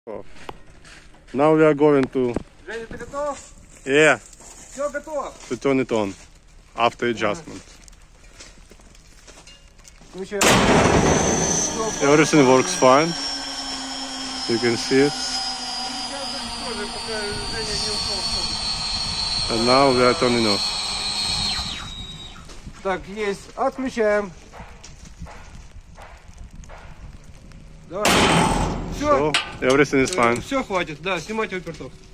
Now we are going to... Женя, ты готов? Yeah. Все готово. To turn it on after adjustment. Включаем. Everything works fine. You can see it. And now we are turning off. Так, есть. Отключаем. Давай. Все. So everything is fine. Все, хватит. Да, снимайте опертов.